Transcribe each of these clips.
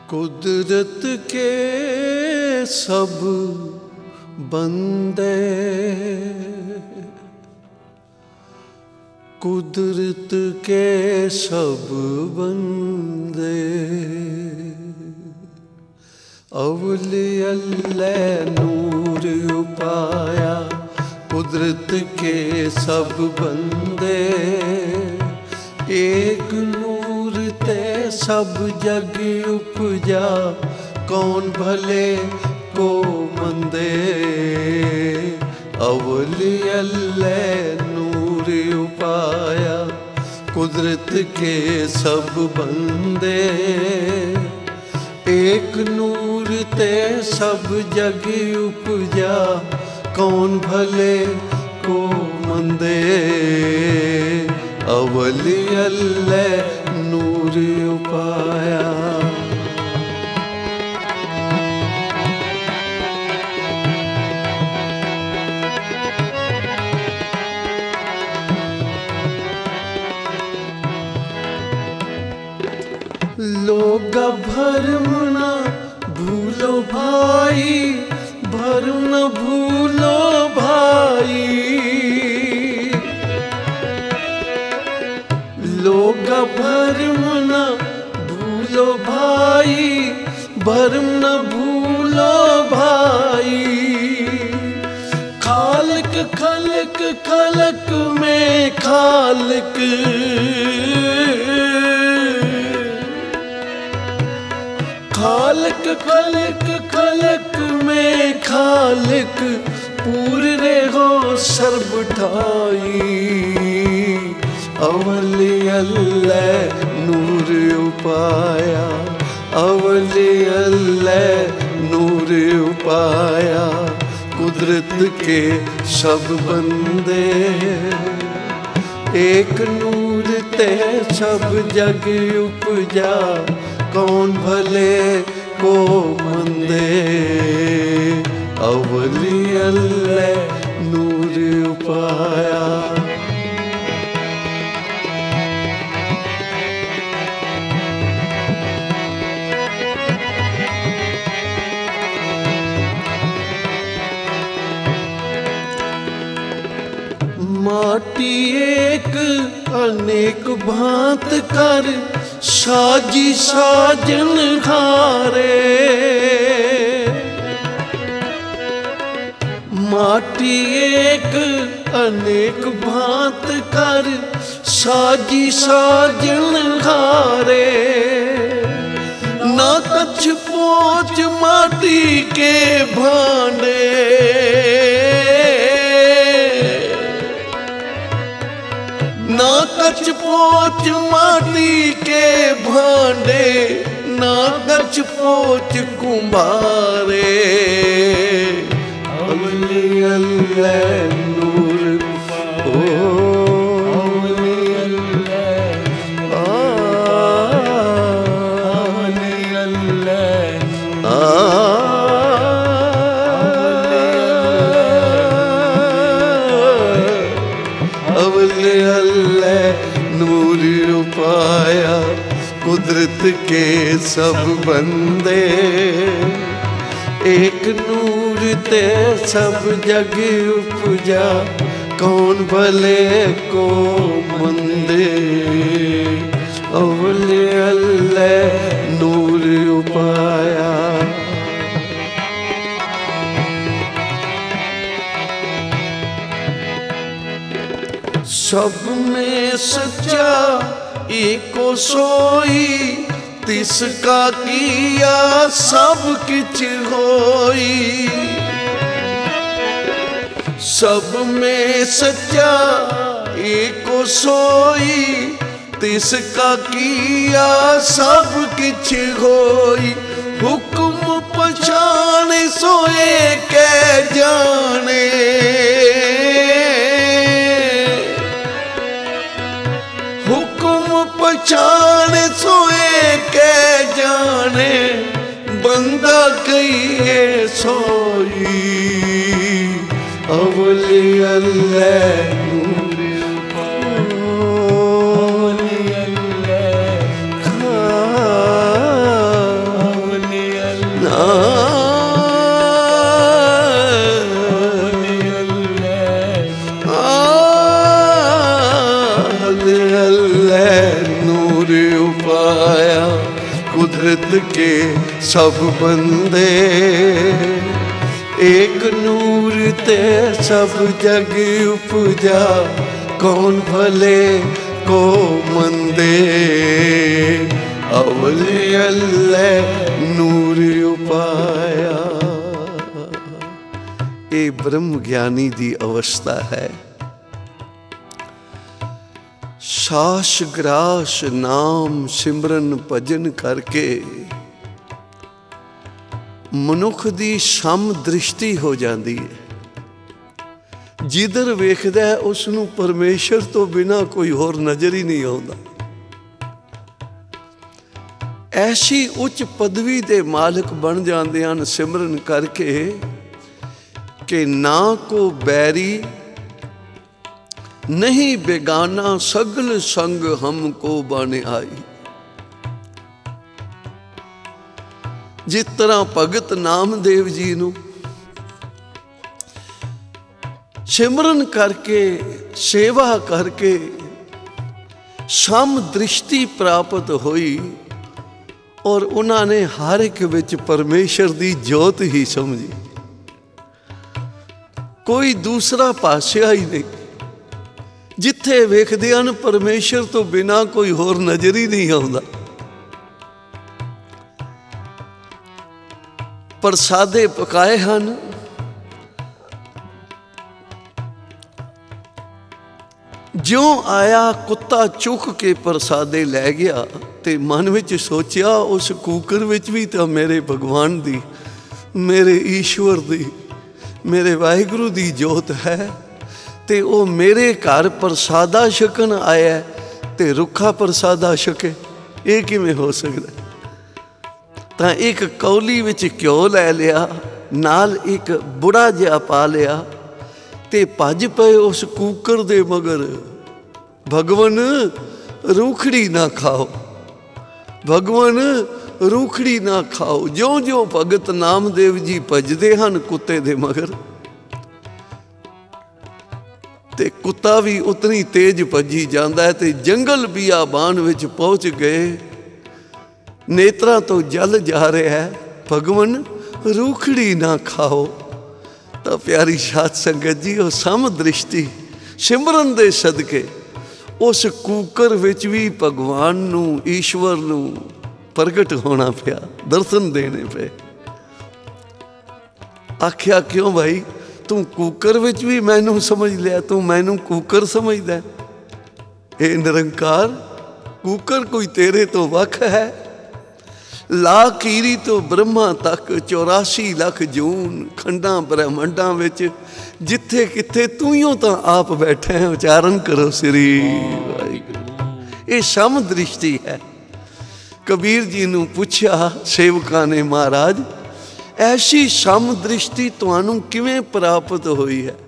कुदरत के सब बंदे, कुदरत के सब बंदे, अवलिया अल्लाह नूर उपाया। कुदरत के सब बंदे, एक नूर ते सब जग उपजा। कौन भले को मंदे, अवलिया अल्लाह नूर उपाया। कुदरत के सब बंदे, एक नूर ते सब जग उपजा। कौन भले को मंदे, अवलिया अल्लाह नूर उपाया। लोग भरम न भूलो भाई, भरम न भूलो भाई। लोग भरम न भूलो भाई, भरम न भूलो भाई। खालिक खलक खलक में खालिक, खालिक खलक खलक में खालिक। पूरे हो सर्वठाई, अवलिया अल्लाह नूर उपाया। अवलिया अल्लाह नूर उपाया। कुदरत के सब बंदे, एक नूर ते सब जग उपजा। कौन भले को मंदे, अवलिया अल्लाह नूर उपाया। माटी एक अनेक भांत कर, साजी साजन हारे। माटी एक अनेक भांत कर, साजी साजन हारे। ना कछ पोच माटी के भांडे, ना कछ पोच माटी के भांडे। ना कछ पोच कुम्हारे, अवलिया अल्लाह नूर अवलिया अल्लाह नूर उपाया। कुदरत के सब बंदे, एक नूर ते सब जग उपजा। कौन भले को मंदे, अवलिया अल्लाह नूर उपाया। सब में सच्चा एको सोई, तिसका किया सब किछ होई। सब में सच्चा एको सोई, तिसका किया सब किछ होई। हुक्म पछाने सोए के जाने, पहचान सोए के जाने। बंदा कहिए सोई, अवलिया अल्लाह नूर उपाया। उपाया कुदरत के सब बंदे। एक नूर ते सब जग उपजा, कौन भले को मंदे। अवले अल्लाह नूर उपाया। ये ब्रह्म ज्ञानी दी अवस्था है। सास ग्रास नाम सिमरन भजन करके मनुख दी सम दृष्टि हो जाती है। जिधर वेखदा है उसनूं परमेश्वर तो बिना कोई होर नज़र ही नहीं आता। ऐसी उच्च पदवी दे मालिक बन जाते हैं सिमरन करके कि ना को बैरी नहीं बेगाना, सगल संग हमको बन आई। जिस तरह भगत नामदेव जी नूं सिमरन करके सेवा करके सम दृष्टि प्राप्त हुई और उन्होंने हर एक विच परमेश्वर की जोत ही समझी। कोई दूसरा पासिया ही नहीं। जिथे वेखदे हन परमेश्वर तो बिना कोई होर नज़र ही नहीं आता। प्रसादे पकाए हन, ज्यों आया कुत्ता चुक के प्रसादे लै गया ते मन विच सोचिया उस कूकर विच भी तो मेरे भगवान दी, मेरे ईश्वर दी, मेरे वाहिगुरु दी जोत है ते ओ मेरे घर प्रसादा छकन आया ते रुखा प्रसादा छके। ये किवें हो सकदा? तां एक कौली विच घ्यो लै लिया, नाल एक बुढ़ा जिहा पा लिया ते भज पे उस कूकर दे मगर। भगवान रूखड़ी ना खाओ, भगवान रूखड़ी ना खाओ। ज्यों ज्यों भगत नामदेव जी भजदे हन कुत्ते दे मगर ते कुत्ता भी उतनी तेज भजी जाता है। ते जंगल बियाबान विच पहुँच गए, नेत्रा तो जल जा रहा है। भगवान रूखड़ी ना खाओ। तो प्यारी साध संगत जी वो सम दृष्टि सिमरन दे सदके उस कूकर विच भी भगवान नू, ईश्वर नू प्रगट होना पिया, दर्शन देने पे। आख्या क्यों भाई, तू कूकर विच भी मैनू समझ लिया, तू मैनू कूकर समझदा? ए निरंकार, कूकर कोई तेरे तो वख है? ला कीरी तो ब्रह्मा तक 84 लाख जून खंडा ब्रह्मंडा विच जिथे किथे तू ही तो आप बैठे हैं। उच्चारण करो श्री वाहिगुरू। ये सम दृष्टि है। कबीर जी नू पूछा सेवकां ने, महाराज ऐसी सम दृष्टि तुहानू किवें प्राप्त हुई है?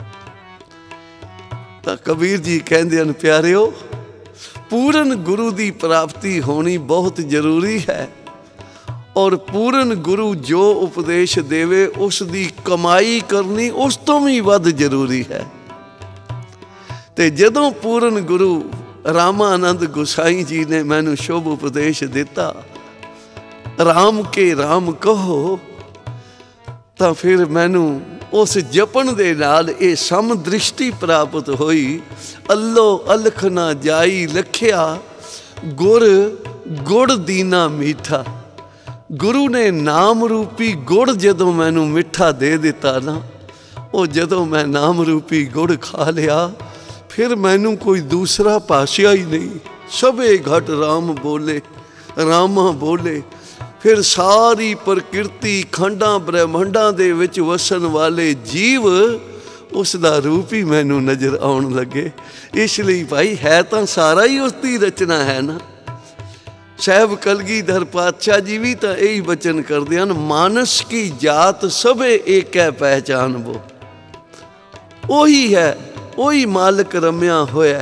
तो कबीर जी कहंदे हन, प्यारिओ पूर्ण गुरु की प्राप्ति होनी बहुत जरूरी है और पूर्ण गुरु जो उपदेश देवे उसकी कमाई करनी उस तो भी वध जरूरी है। ते जदों पूर्ण गुरु रामानंद गोसाई जी ने मैनू शुभ उपदेश दिता, राम के राम कहो, तो फिर मैनू उस जपन दे नाल ये सम दृष्टि प्राप्त हुई। अल्लो अलख ना जाई लखिया, गुर गुड़ दीना मीठा। गुरु ने नाम रूपी गुड़ जदों मैनू मिठा दे दिता ना, वो जदों मैं नाम रूपी गुड़ खा लिया, फिर मैनू कोई दूसरा पासिया ही नहीं। सबे घट राम बोले, रामा बोले। फिर सारी प्रकृति खंडा ब्रह्मंडा दे विच वसन वाले जीव उसका रूप ही मैनू नज़र आउण लगे। इसलिए भाई है तो सारा ही उसकी रचना है ना। साहब कलगीधर पातशाह जी भी तो यही बचन करते हैं, मानस की जात सबे एक है पहचान वो। वही है, वही मालिक रम्या होया।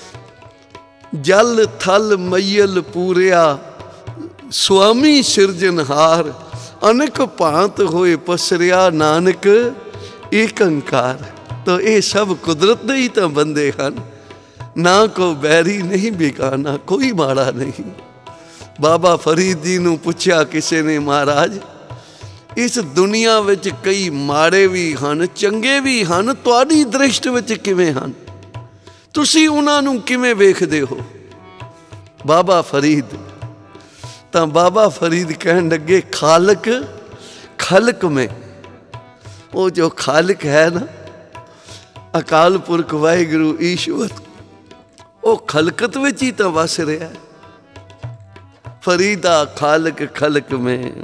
जल थल मैयल पूरिया, स्वामी सिरजनहार। अनेक भांत होए पसरिया, नानक एक अंकार। तो ये सब कुदरत दे ही तो बंदे हैं। ना को बैरी नहीं बेगाना, कोई माड़ा नहीं। बाबा फरीद जी नूं पुछया किसी ने, महाराज इस दुनिया विच कई माड़े भी हन चंगे भी हन, तुहाडी दृष्टि विच किवें हन, तुसी उन्हां नूं किवें वेखदे हो? बाबा फरीद तो बाबा फरीद कहन लगे, खालक खलक में, वो जो खालक है ना, अकाल पुरख वाहिगुरु ईश्वर, वो खलकत विच ही तो वस रहा है। फरीदा खालक खलक में,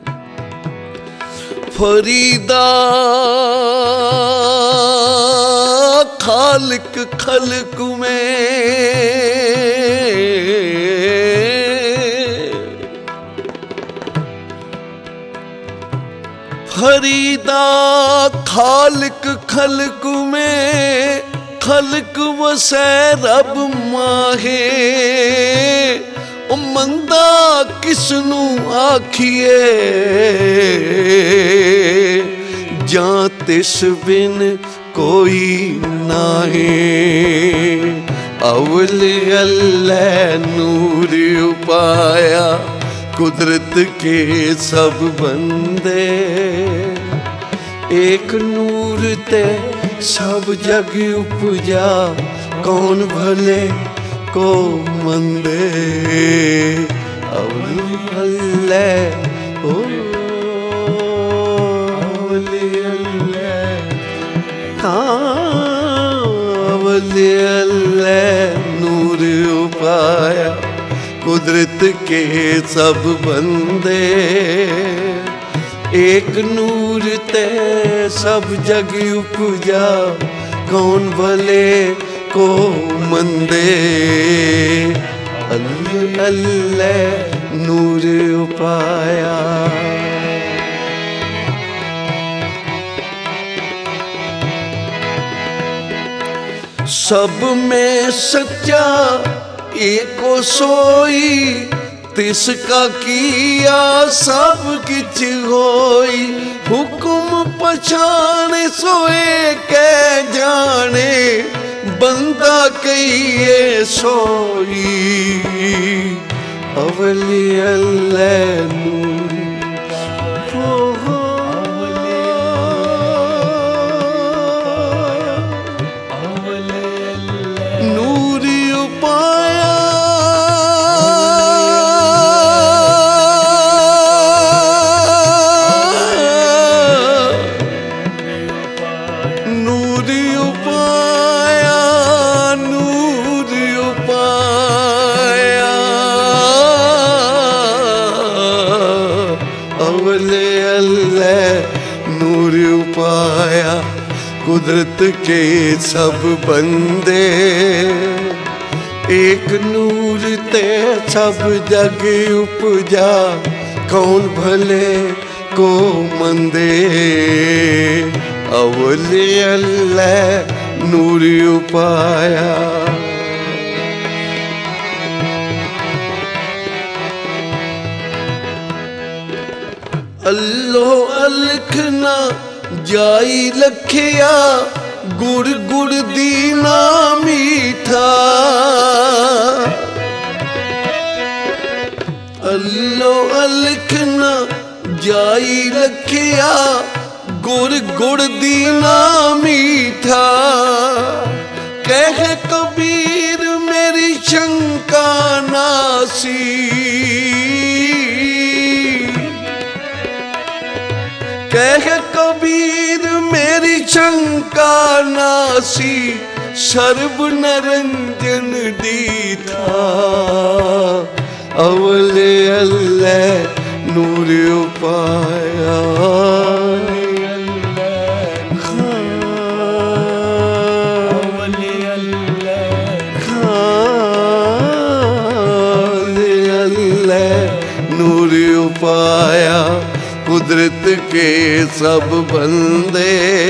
फरीदा खालक खलक में, फरीदा खालक खलक में, खलक वसै रब माहे। ओ मंदा किसनू आखिए, जां तिस बिन कोई नाहे। अवल अल्लाह नूर उपाया, कुदरत के सब बंदे। एक नूर ते सब जग उपजा, कौन भले को मंदे। अवले ओ अवले अवले अल्लाह नूर उपाया, कुदरत के सब बंदे। एक नूर ते सब जग उपजा, कौन भले को मंदे। अल्लाह अल्लाह नूर उपाया। सब में सच्चा एको सोई, तिसका किया सब किछ होई। हुक्म पछाने सोए कै जाने, बंदा कहिए सोई। अवली अल्लाह नूरी उपाया। कुदरत के सब बंदे। एक नूर ते सब जग उपजा, कौन भले को मंदे। अवले अल्लाह नूर उपाया। अल्लो अलखना जाई लखिया, गुड़ गुड़ दीना मीठा। अल्लो अलखना जाई लखिया, गुड़ गुड़ दीना मीठा। कह कबीर मेरी शंका नासी, कह कबीर मेरी शंका नासी। सर्व नरंजन दीथा, अवले अल्लाह नूर उपाया। नूर उपाया, कुदरत के सब बंदे।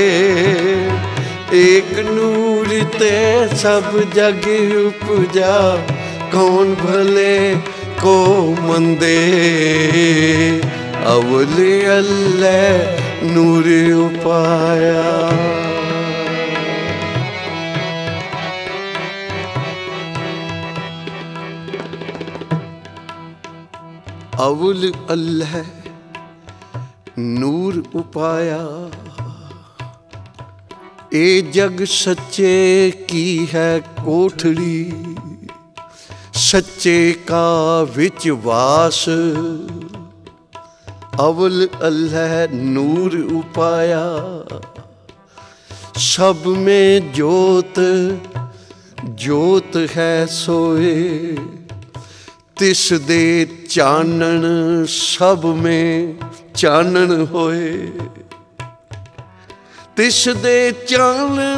एक नूर ते सब जग उपजा, कौन भले को मंदे। अवले अल्लाह नूर उपाया। अवल अल्लाह नूर उपाया। ए जग सच्चे की है कोठड़ी, सच्चे का विच वास। अवल अल्लाह नूर उपाया, सब में जोत जोत है सोए। तिस दे चानन सब में चानन होए। तिस दे चानन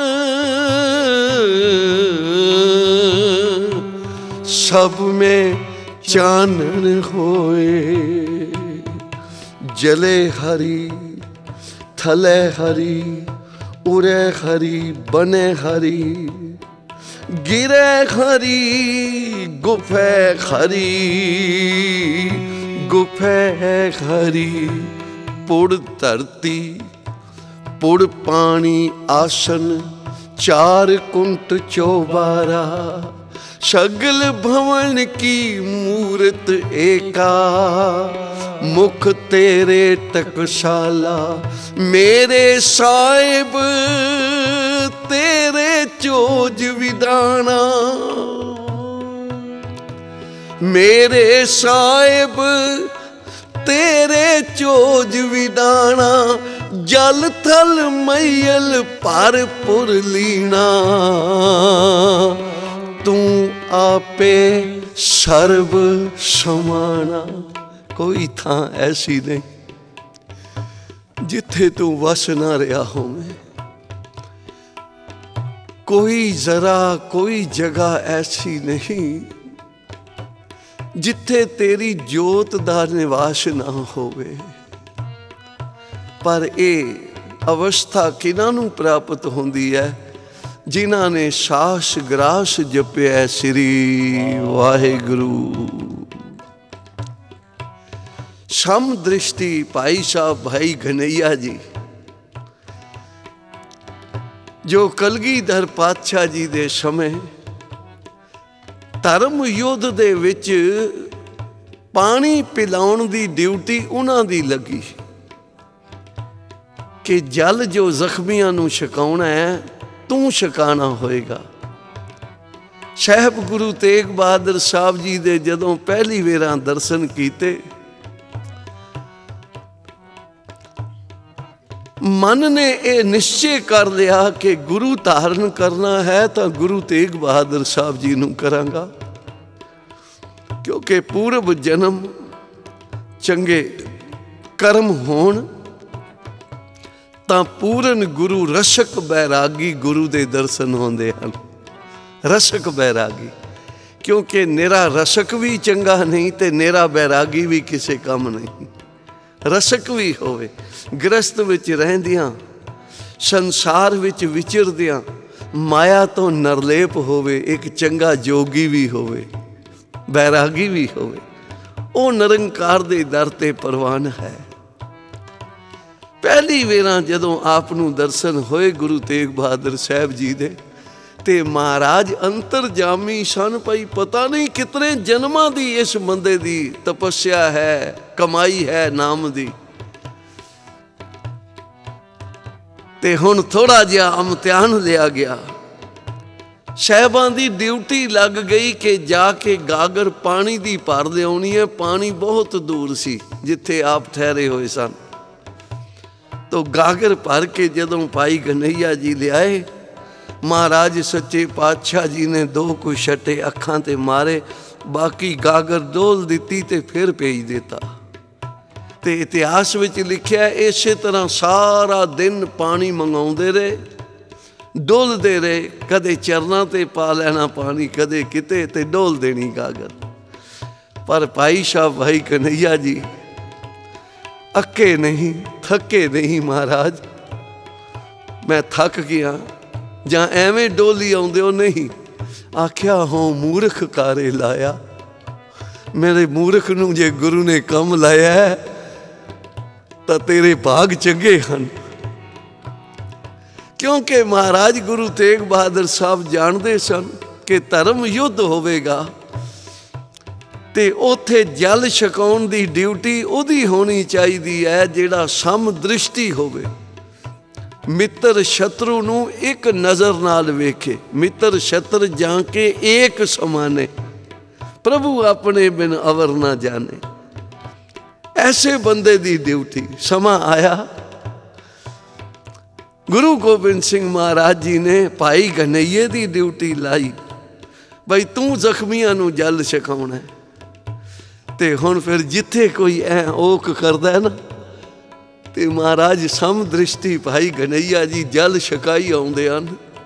सब में चानन होए। जले हरि थले हरि, उरे हरि बने हरि। गिरे हरि गुफे हरि, गुफे हरि। पुड़ धरती पुड़ पानी आसन, चार कुंट चौबारा। सगल भवन की मूरत एका, मुख तेरे टकसाला। मेरे साहिब तेरे चोज विदाना। मेरे साहिब तेरे चोज विदाना। जल थल मैयल पर पुर लीना। तू आपे सर्व समाना। कोई थां ऐसी नहीं जिथे तू वस ना रहा होवे। कोई जरा कोई जगह ऐसी नहीं जिथे तेरी जोत दा निवास ना होवे। पर ये अवस्था किन्हां नूं प्राप्त होंदी है? जिन्हां ने सास ग्रास जपिया श्री वाहिगुरु। सम दृष्टि भाई साहब भाई घनैया जी, जो कलगीधर पातशाह जी दे समय धर्म युद्ध दे विच पानी पिलाउण दी ड्यूटी उन्हां दी लगी कि जल जो जख्मियां नूं छकाउणा है तू छकाना होएगा। साहिब गुरु तेग बहादुर साहब जी दे जदों पहली वेरां दर्शन कीते, मन ने यह निश्चय कर लिया कि गुरु धारण करना है तो गुरु तेग बहादुर साहब जी नूं करांगा। क्योंकि पूर्व जन्म चंगे कर्म होण तां पूरन गुरु रसक बैरागी गुरु दे दर्शन होंदे हन। रसक बैरागी, क्योंकि निरा रसक भी चंगा नहीं ते निरा बैरागी भी किसी काम नहीं। रसक भी होवे, गृहस्थ विच रहंदियां संसार विच विचरदियां माया तो नरलेप होवे। एक चंगा जोगी भी होवे, बैरागी भी होवे, वो निरंकार दे दर ते प्रवान है। पहली वेरां जदों आप नूं दर्शन होए गुरु तेग बहादुर साहब जी दे, ते महाराज अंतरजामी सन। भाई पता नहीं कितने जन्मां दी इस बंदे दी तपस्या है, कमाई है नाम दी। ते हुण थोड़ा जिहा इम्तिहान लिया गया। साहिबां दी ड्यूटी लग गई कि जाके गागर पानी दी भर लियाउणी है। पानी बहुत दूर सी जिथे आप ठहरे हुए सन। तो गागर भर के जदों भाई घनैया जी लियाए, महाराज सच्चे पातशाह जी ने दो कुछ छटे अखां ते मारे, बाकी गागर डोल दिती ते फिर भेज दिता। ते इतिहास विच लिखिया इस तरह सारा दिन पानी मंगाउंदे रहे, डोलदे रहे। कदे चरना ते पा लेना पानी, कदे किते, ते डोल देनी गागर। पर भाई साहब भाई कन्हैया जी अके नहीं, थके नहीं। महाराज मैं थक गया, जां एवें डोली आउंदे हो नहीं। आख्या हो मूर्ख कारे लाया। मेरे मूर्ख नूं जे गुरु ने कम लाया है तो तेरे भाग चंगे हन। क्योंकि महाराज गुरु तेग बहादुर साहब जानते सन कि धर्म युद्ध होवेगा ਤੇ ਉੱਥੇ ਜਲ ਛਕਾਉਣ ਦੀ ਡਿਊਟੀ ਉਹਦੀ ਹੋਣੀ ਚਾਹੀਦੀ ਹੈ ਜਿਹੜਾ ਸਮ ਦ੍ਰਿਸ਼ਟੀ ਹੋਵੇ, ਮਿੱਤਰ ਸ਼ਤਰੂ ਨੂੰ ਇੱਕ ਨਜ਼ਰ ਨਾਲ ਵੇਖੇ। ਮਿੱਤਰ ਸ਼ਤਰ ਜਾਂ ਕੇ ਏਕ ਸਮਾਨੇ, ਪ੍ਰਭੂ ਆਪਣੇ ਬਿਨ ਅਵਰ ਨਾ ਜਾਣੇ। ਐਸੇ ਬੰਦੇ ਦੀ ਡਿਊਟੀ। ਸਮਾਂ ਆਇਆ, ਗੁਰੂ ਗੋਬਿੰਦ ਸਿੰਘ ਮਹਾਰਾਜ ਜੀ ਨੇ ਭਾਈ ਘਨੱਈਏ ਦੀ ਡਿਊਟੀ ਲਾਈ, ਬਈ ਤੂੰ ਜ਼ਖਮੀਆਂ ਨੂੰ ਜਲ ਛਕਾਉਣਾ। ਤੇ ਹੁਣ ਫਿਰ ਜਿੱਥੇ ਕੋਈ ਐ ਓਕ ਕਰਦਾ ਨਾ, ਤੇ ਮਹਾਰਾਜ ਸਮ ਦ੍ਰਿਸ਼ਟੀ ਭਾਈ ਘਨੱਈਆ ਜੀ ਜਲ ਛਕਾਈ ਆਉਂਦੇ ਹਨ,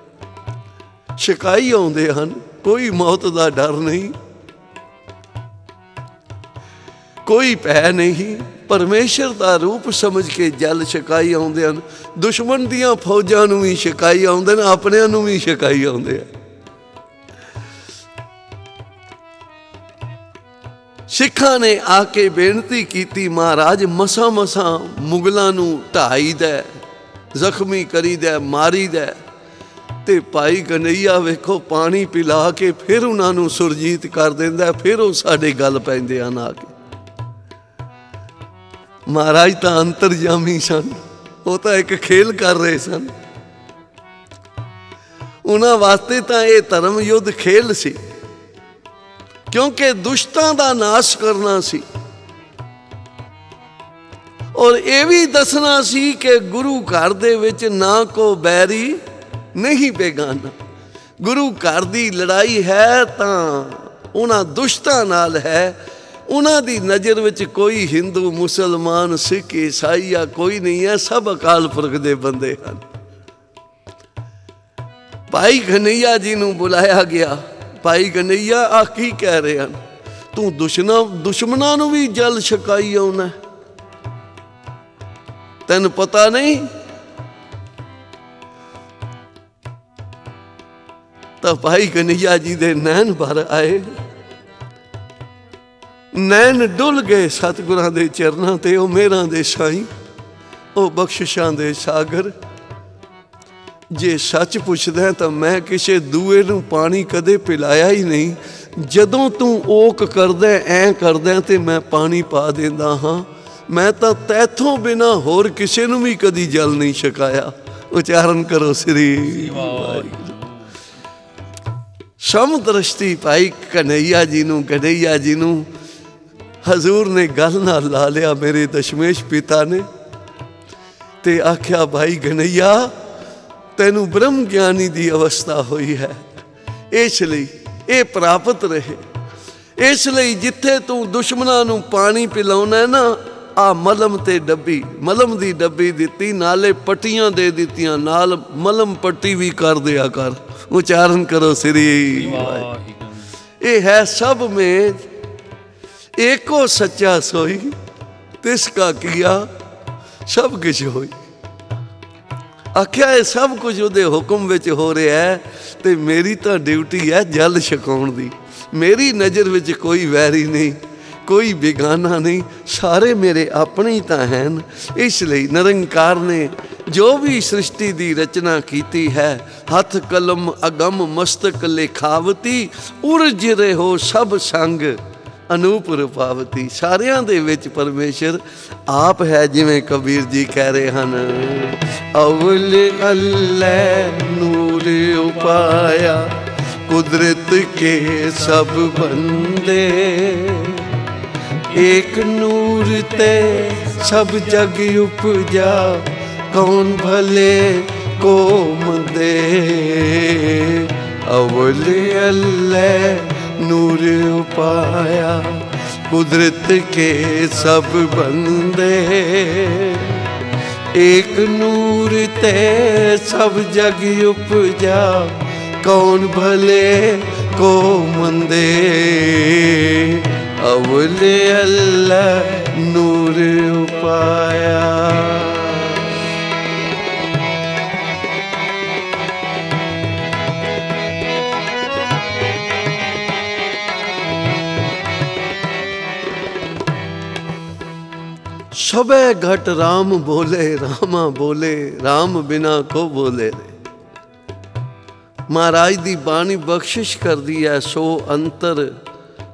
ਛਕਾਈ ਆਉਂਦੇ ਹਨ। ਕੋਈ ਮੌਤ ਦਾ ਡਰ ਨਹੀਂ, ਕੋਈ ਭੈ ਨਹੀਂ। ਪਰਮੇਸ਼ਰ ਦਾ ਰੂਪ ਸਮਝ ਕੇ ਜਲ ਛਕਾਈ ਆਉਂਦੇ ਹਨ। ਦੁਸ਼ਮਣ ਦੀਆਂ ਫੌਜਾਂ ਨੂੰ ਵੀ ਛਕਾਈ ਆਉਂਦੇ ਨੇ, ਆਪਣਿਆਂ ਨੂੰ ਵੀ ਛਕਾਈ ਆਉਂਦੇ ਆ। ਸਿੱਖਾਂ ਨੇ ਆ ਕੇ ਬੇਨਤੀ ਕੀਤੀ, ਮਹਾਰਾਜ ਮਸਾਂ ਮਸਾਂ ਮੁਗਲਾਂ ਨੂੰ ਢਾਈਦਾ, ਜ਼ਖਮੀ ਕਰੀਦਾ, ਮਾਰੀਦਾ। ਤੇ ਭਾਈ ਘਨੱਈਆ ਵੇਖੋ ਪਾਣੀ ਪਿਲਾ ਕੇ ਫਿਰ ਉਹਨਾਂ ਨੂੰ ਸੁਰਜੀਤ ਕਰ ਦਿੰਦਾ, ਫਿਰ ਉਹ ਸਾਡੇ ਗੱਲ ਪੈਂਦੇ ਹਨ ਆ ਕੇ। ਮਹਾਰਾਜ ਤਾਂ ਅੰਤਰਜਾਮੀ ਸਨ, ਉਹ ਤਾਂ ਇੱਕ ਖੇਲ ਕਰ ਰਹੇ ਸਨ। ਉਹਨਾਂ ਵਾਸਤੇ ਤਾਂ ਇਹ ਧਰਮ ਯੁੱਧ ਖੇਲ ਸੀ, ਕਿਉਂਕਿ ਦੁਸ਼ਟਾਂ ਦਾ ਨਾਸ਼ ਕਰਨਾ ਸੀ। ਔਰ ਇਹ ਵੀ ਦੱਸਣਾ ਸੀ ਕਿ ਗੁਰੂ ਘਰ ਦੇ ਵਿੱਚ ਨਾ ਕੋ ਬੈਰੀ ਨਹੀਂ ਬੇਗਾਨਾ। ਗੁਰੂ ਘਰ ਦੀ ਲੜਾਈ ਹੈ ਤਾਂ ਉਹਨਾਂ ਦੁਸ਼ਟਾਂ ਨਾਲ ਹੈ। ਉਹਨਾਂ ਦੀ ਨਜ਼ਰ ਵਿੱਚ ਕੋਈ ਹਿੰਦੂ, ਮੁਸਲਮਾਨ, ਸਿੱਖ, ਈਸਾਈ ਜਾਂ ਕੋਈ ਨਹੀਂ ਹੈ, ਸਭ ਅਕਾਲ ਪੁਰਖ ਦੇ ਬੰਦੇ ਹਨ। ਭਾਈ ਘਨੱਈਆ ਜੀ ਨੂੰ ਬੁਲਾਇਆ ਗਿਆ। ਭਾਈ ਘਨੱਈਆ ਆ ਕੀ ਕਹਿ ਰਹੇ ਹਨ? ਤੂੰ ਦੁਸ਼ਮਣਾਂ ਨੂੰ ਵੀ ਜਲ ਛਕਾਈ ਆਉਣਾ, ਤੈਨੂੰ ਪਤਾ ਨਹੀਂ? ਤਾਂ ਭਾਈ ਘਨੱਈਆ ਜੀ ਦੇ ਨੈਣ ਭਰ ਆਏ, ਨੈਣ ਡੁੱਲ ਗਏ ਸਤਿਗੁਰਾਂ ਦੇ ਚਰਨਾਂ ਤੇ। ਉਹ ਮਿਹਰਾਂ ਦੇ ਸਾਈਂ, ਉਹ ਬਖਸ਼ਿਸ਼ਾਂ ਦੇ ਸਾਗਰ। ਜੇ ਸੱਚ ਪੁੱਛਦਾ ਤਾਂ ਮੈਂ ਕਿਸੇ ਦੂਏ ਨੂੰ ਪਾਣੀ ਕਦੇ ਪਿਲਾਇਆ ਹੀ ਨਹੀਂ। ਜਦੋਂ ਤੂੰ ਓਕ ਕਰਦਾ, ਐਂ ਕਰਦਾ, ਤੇ ਮੈਂ ਪਾਣੀ ਪਾ ਦਿੰਦਾ ਹਾਂ। ਮੈਂ ਤਾਂ ਤੈਥੋਂ ਬਿਨਾ ਹੋਰ ਕਿਸੇ ਨੂੰ ਵੀ ਕਦੀ ਜਲ ਨਹੀਂ ਛਕਾਇਆ। ਉਚਾਰਨ ਕਰੋ ਸ੍ਰੀ ਵਾਹਿਗੁਰੂ। ਸਮ ਦ੍ਰਿਸ਼ਟੀ ਭਾਈ ਘਨੱਈਆ ਜੀ ਨੂੰ ਹਜ਼ੂਰ ਨੇ ਗੱਲ ਨਾਲ ਲਾ ਲਿਆ, ਮੇਰੇ ਦਸ਼ਮੇਸ਼ ਪਿਤਾ ਨੇ। ਤੇ ਆਖਿਆ, ਭਾਈ ਘਨੱਈਆ ਤੈਨੂੰ ਬ੍ਰਹਮ ਗਿਆਨੀ ਦੀ ਅਵਸਥਾ ਹੋਈ ਹੈ, ਇਸ ਲਈ ਇਹ ਪ੍ਰਾਪਤ ਰਹੇ। ਇਸ ਲਈ ਜਿੱਥੇ ਤੂੰ ਦੁਸ਼ਮਣਾਂ ਨੂੰ ਪਾਣੀ ਪਿਲਾਉਣਾ ਨਾ, ਆ ਮਲਮ ਤੇ ਡੱਬੀ, ਮਲਮ ਦੀ ਡੱਬੀ ਦਿੱਤੀ, ਨਾਲੇ ਪੱਟੀਆਂ ਦੇ ਦਿੱਤੀਆਂ, ਨਾਲ ਮਲਮ ਪੱਟੀ ਵੀ ਕਰ ਦਿਆ ਕਰ। ਉਚਾਰਨ ਕਰੋ ਸ੍ਰੀ ਵਾਹਿਗੁਰੂ। ਇਹ ਹੈ ਸਭ ਮੇਂ ਏਕੋ ਸੱਚਾ ਸੋਈ, ਤਿਸ ਕਾ ਕੀਆ ਸਭ ਕੁਛ ਹੋਈ। ਆਖਿਆ ਇਹ ਸਭ ਕੁਝ ਉਹਦੇ ਹੁਕਮ ਵਿੱਚ ਹੋ ਰਿਹਾ ਹੈ, ਤੇ ਮੇਰੀ ਤਾਂ ਡਿਊਟੀ ਹੈ ਜਲ ਛਕਾਉਣ ਦੀ। ਮੇਰੀ ਨਜ਼ਰ ਵਿੱਚ ਕੋਈ ਵੈਰੀ ਨਹੀਂ, ਕੋਈ ਬੇਗਾਨਾ ਨਹੀਂ, ਸਾਰੇ ਮੇਰੇ ਆਪਣੇ ਹੀ ਤਾਂ ਹਨ। ਇਸ ਲਈ ਨਿਰੰਕਾਰ ਨੇ ਜੋ ਵੀ ਸ੍ਰਿਸ਼ਟੀ ਦੀ ਰਚਨਾ ਕੀਤੀ ਹੈ, ਹੱਥ ਕਲਮ ਅਗਮ ਮਸਤਕ ਲਿਖਾਵਤੀ, ਉਰਜ ਰਹੋ ਸਭ ਸੰਗ ਅਨੂਪ ਰੂਪਾਵਤੀ। ਸਾਰਿਆਂ ਦੇ ਵਿੱਚ ਪਰਮੇਸ਼ਰ ਆਪ ਹੈ। ਜਿਵੇਂ ਕਬੀਰ ਜੀ ਕਹਿ ਰਹੇ ਹਨ, ਅਵਲ ਅੱਲ੍ਹ ਨੂਰ ਉਪਾਇਆ, ਕੁਦਰਤ ਕੇ ਸਭ ਬੰਦੇ, ਏਕ ਨੂਰ ਤੇ ਸਭ ਜਗ ਉਪਜਾ, ਕੌਣ ਭਲੇ ਕੋ ਮੰਦੇ। ਅਵਲ ਅੱਲ੍ਹ ਨੂਰ ਉਪਾਇਆ, ਕੁਦਰਤ ਕੇ ਸਭ ਬੰਦੇ, ਏਕ ਨੂਰ ਤੇ ਸਭ ਜਗ ਉਪਜਾ, ਕੌਣ ਭਲੇ ਕੋ ਮੰਦੇ। ਅਵਲ ਅੱਲ੍ਹ ਨੂਰ ਉਪਾਇਆ। सबे घट राम बोले, रामा बोले, राम बिना को बोले रे। महाराज दी बाणी बख्शिश कर दी है, सो अंतर